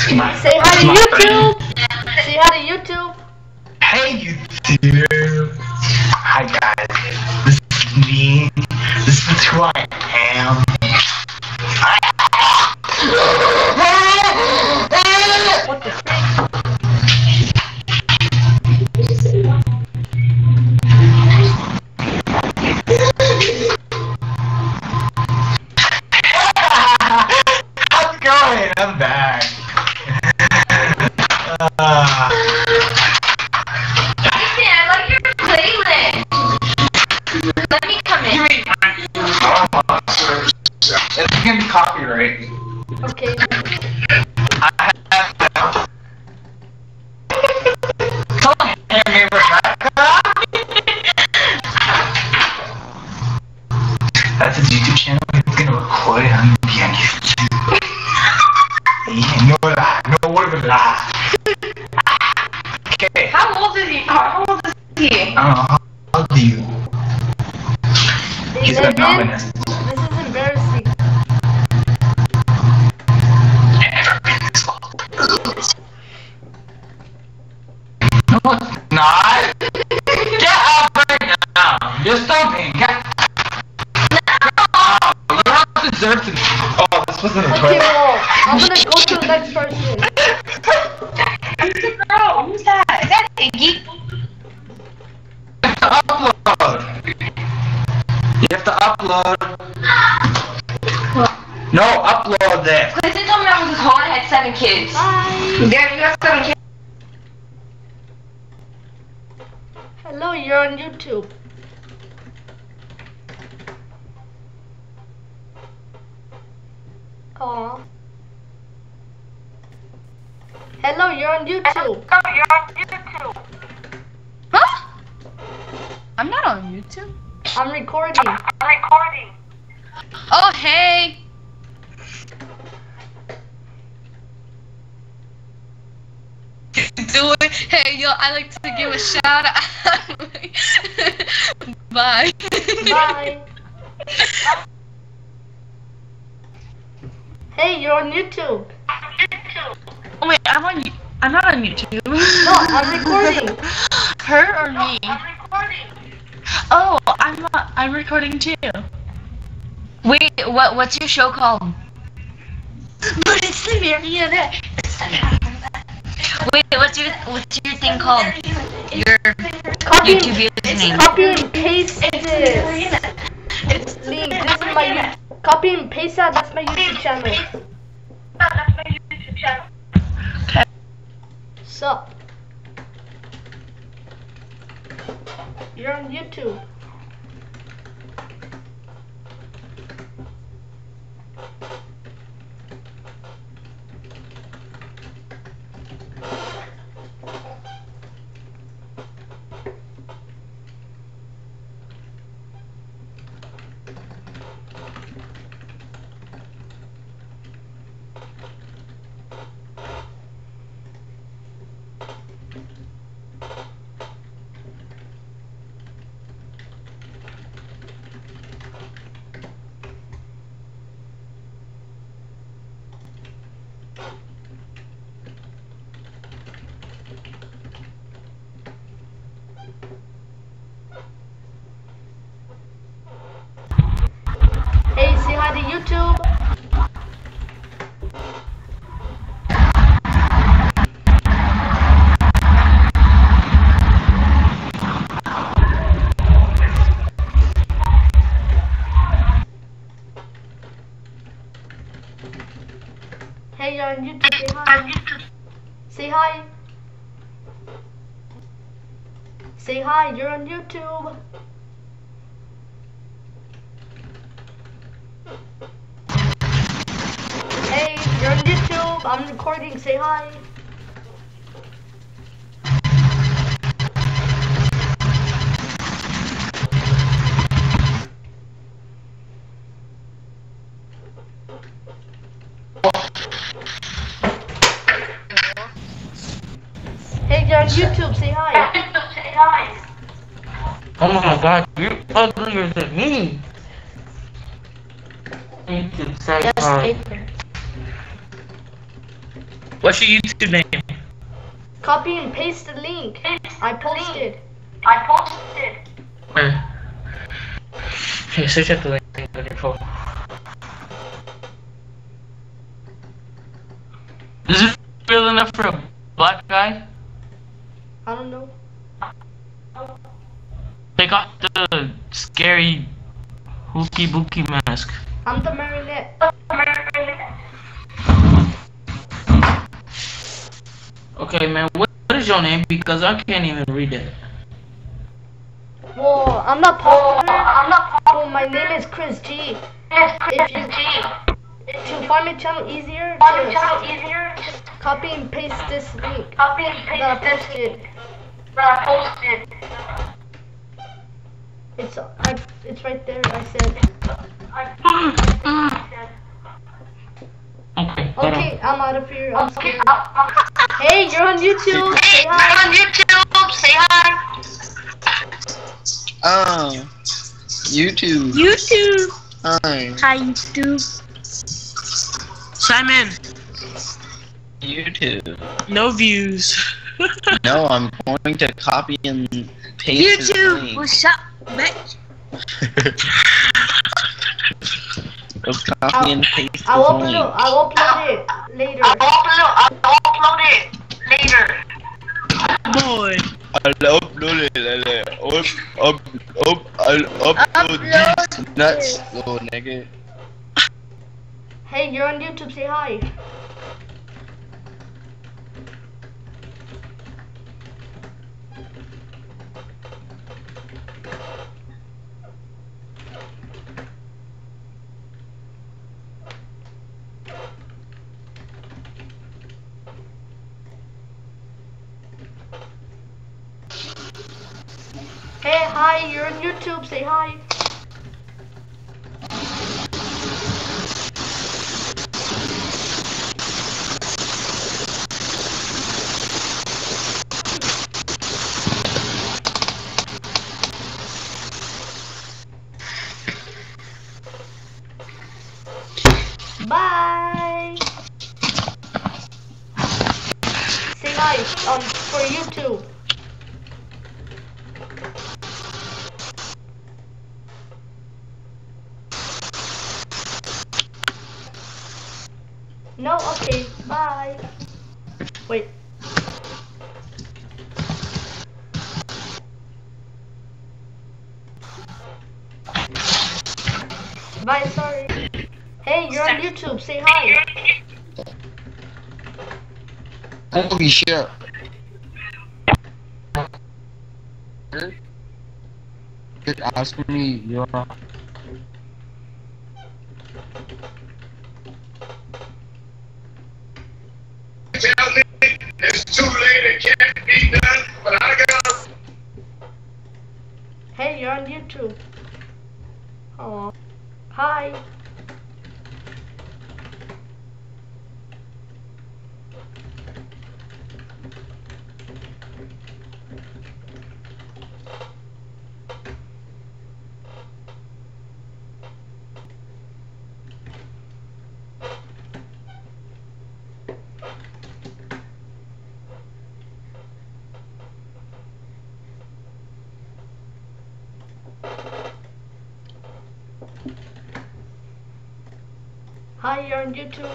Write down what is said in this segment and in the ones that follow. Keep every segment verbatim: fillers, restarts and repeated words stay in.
My, Say hi to YouTube. Say hi to YouTube. Hey YouTube. Hi guys. This is me. This is who I am. What the frick? How's it going? I'm back. uh, I like your playlist. Let me come in. It's gonna be copyright. Okay. I have Come on, hey, Rebecca. That's his YouTube channel. He's gonna record it on YouTube. Yeah, no lie, no word of lie. Okay. How old is he? How old is he? I don't know. How old are you? He's Eleven. anonymous. This is embarrassing. I've never been this old. No, it's not. Get up right now. You're stopping. Get up. You don't deserve to. Oh, this wasn't a Okay, toilet. well, I'm gonna go to the next person. Who's the girl? Who's that? Is that Iggy? You have to upload. You have to upload. No, upload it. Clinton told me I was home and had seven kids. Hi. Yeah, you have seven kids. Hello, you're on YouTube. Aw. Hello, you're on YouTube. Oh, you're on YouTube. Huh? I'm not on YouTube. I'm recording. I'm recording. Oh, hey. Do it. Hey, yo, I like to give a shout out. Bye. Bye. Hey, you're on YouTube. Oh, wait, I'm on. I'm not on YouTube. No, I'm recording. Her or me? I'm recording. Oh, I'm uh, I'm recording too. Wait, what what's your show called? But it's the Marionette. It's the Marionette. Wait, what's your what's your thing called? Your Copy, YouTube username. copy and paste this. It's Link. This is my you- copy and paste that. That's my YouTube channel. That's my YouTube channel. Sup? You're on YouTube. Hey, say hi to YouTube. Hey, you're on YouTube. Say hi. Say hi. Say hi. You're on YouTube. Hey, you're on YouTube. I'm recording. Say hi. Hey, you're on YouTube. Say hi. Say hi. Oh my god, you're uglier than me! You can say Yes, hi. paper. What's your YouTube name? Copy and paste the link. I posted. I posted. Where? Here, search up the link on your phone. Is it real enough for a black guy? I don't know. Take off the scary hooky booky mask. I'm the marionette. Okay, man, what, what is your name? Because I can't even read it. Well, I'm not popular. I'm not popular. Well, my name is Chris G. If you to find my channel easier, just easier. copy and paste this link Copy and that I paste this posted. that I posted. It's I, it's right there. I said. Okay, hold Okay, I'm out of here. I'm Okay, scared. I'll- I'll- Hey, you're on YouTube. Say Hey, hi. you're on YouTube. Say hi. Oh, YouTube. YouTube. Hi. Hi, YouTube. Simon, YouTube. no views. No, I'm going to copy and paste this YouTube. link. What's up, bitch? Let's copy and paste this I'll upload it. link. I'll upload it later. I'll upload. I'll upload it later. Boy. I'll upload it. I'll up, up, up, I'll upload these nuts, little nigga. Hey, you're on YouTube. Say hi. Hey, hi, you're on YouTube. Say hi. Bye. Say hi um, for YouTube. No, okay, bye. Wait. Bye, sorry. Hey, you're on YouTube, say hi. Holy shit. Just ask me, you're Tell me it's too late, it can't be done, but I got Hey, you're on YouTube. Oh, hi. Hi, you're on YouTube.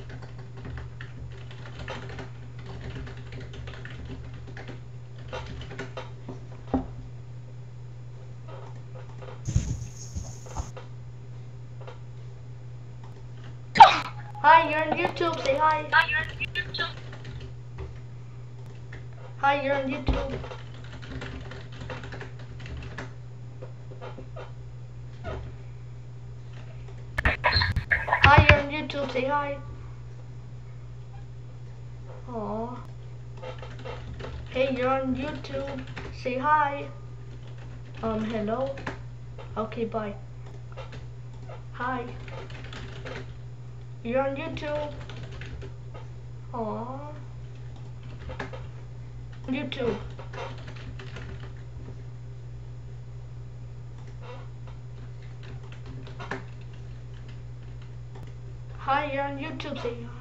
Hi, you're on YouTube. Say hi. Hi, you're on YouTube. Hi, you're on YouTube. Say hi. Aww. Hey, you're on YouTube. Say hi. Um, hello. Okay, bye. Hi. You're on YouTube. Aww. YouTube. Hi, you're on YouTube. Say hi.